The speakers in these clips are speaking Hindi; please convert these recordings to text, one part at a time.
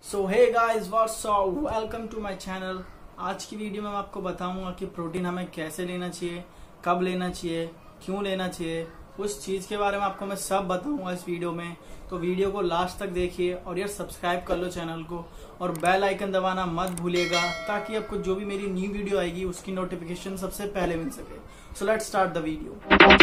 So hey guys what's up, welcome to my channel. आज की वीडियो में मैं आपको बताऊंगा कि प्रोटीन हमें कैसे लेना चाहिए, कब लेना चाहिए, क्यों लेना चाहिए। उस चीज के बारे में आपको मैं सब बताऊंगा इस वीडियो में। तो वीडियो को लास्ट तक देखिए और यार सब्सक्राइब कर लो चैनल को और बेल आइकन दबाना मत भूलिएगा ताकि आपको जो भी मेरी न्यू वीडियो आएगी उसकी नोटिफिकेशन सबसे पहले मिल सके। So let's start the video.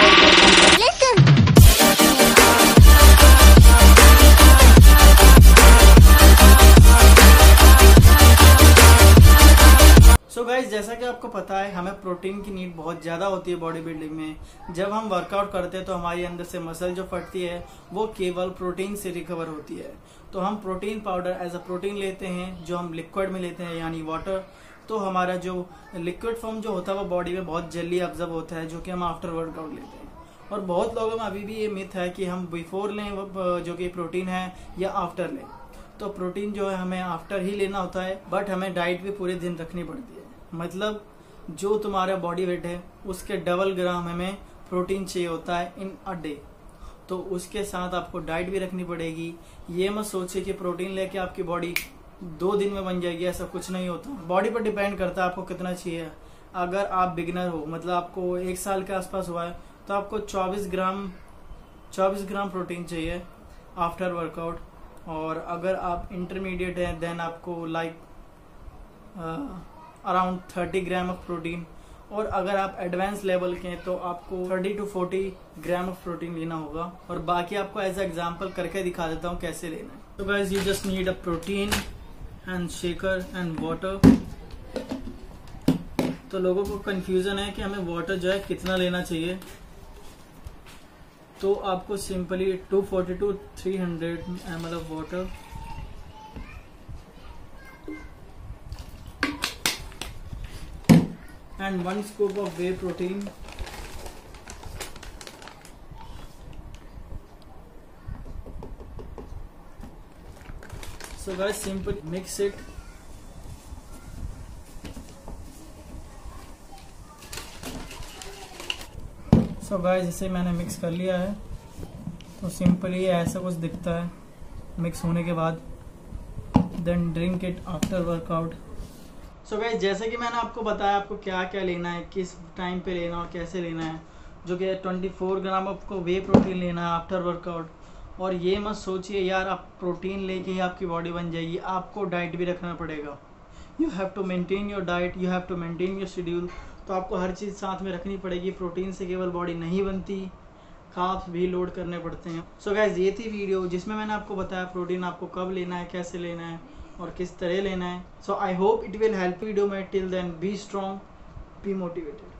So guys, जैसा कि आपको पता है हमें प्रोटीन की नीड बहुत ज़्यादा होती है बॉडी बिल्डिंग में। जब हम वर्कआउट करते हैं तो हमारी अंदर से मसल जो फटती है वो केवल प्रोटीन से रिकवर होती है। तो हम protein powder as a protein लेते हैं जो हम लिक्विड में लेते हैं यानी वाटर। तो हमारा जो लिक्विड फॉर्म जो होता है वो बॉडी में बहुत जल्दी ऑब्जर्व होता है, जो कि हम आफ्टर वर्कआउट लेते हैं। और बहुत लोगों में अभी भी ये मिथ है कि हम बिफोर लें जो कि प्रोटीन है या आफ्टर लें। तो प्रोटीन जो है हमें आफ्टर ही लेना होता है, बट हमें डाइट भी पूरे दिन रखनी पड़ती है। मतलब जो तुम्हारा बॉडी वेट है उसके डबल ग्राम हमें प्रोटीन चाहिए होता है इन अ डे। तो उसके साथ आपको डाइट भी रखनी पड़ेगी। ये मत सोचिए कि प्रोटीन लेके आपकी बॉडी 2 दिन में बन जाएगी, ऐसा कुछ नहीं होता। बॉडी पर डिपेंड करता है आपको कितना चाहिए। अगर आप बिगिनर हो, मतलब आपको 1 साल के आसपास हुआ है, तो आपको 24 ग्राम प्रोटीन चाहिए आफ्टर वर्कआउट। और अगर आप इंटरमीडिएट हैं देन आपको like around 30 gram of protein. और अगर आप एडवांस लेवल के हैं तो आपको 30 to 40 ग्राम ऑफ प्रोटीन लेना होगा। और बाकी आपको एज एग्जांपल करके दिखा देता हूँ कैसे लेना है। तो guys, you just need a protein and shaker and water. तो लोगों को कंफ्यूजन है कि हमें वाटर जो है कितना लेना चाहिए। तो आपको simply 240 to 300 ml of water, and 1 scoop of whey protein, so guys simply mix it। so guys, इसे मैंने मिक्स कर लिया है। तो सिंपली ऐसा कुछ दिखता है मिक्स होने के बाद। Then drink it after workout. So guys, जैसे कि मैंने आपको बताया आपको क्या क्या लेना है, किस टाइम पे लेना और कैसे लेना है। जो कि 24 ग्राम आपको वे प्रोटीन लेना है आफ्टर वर्कआउट। और ये मत सोचिए यार आप प्रोटीन लेके ही आपकी बॉडी बन जाएगी, आपको डाइट भी रखना पड़ेगा। You have to maintain your diet, you have to maintain your schedule. तो आपको हर चीज़ साथ में रखनी पड़ेगी। प्रोटीन से केवल बॉडी नहीं बनती, कार्ब्स भी लोड करने पड़ते हैं। सो गाइस, ये थी वीडियो जिसमें मैंने आपको बताया प्रोटीन आपको कब लेना है, कैसे लेना है और किस तरह लेना है। So I hope it will help video में। Till then be strong, be motivated.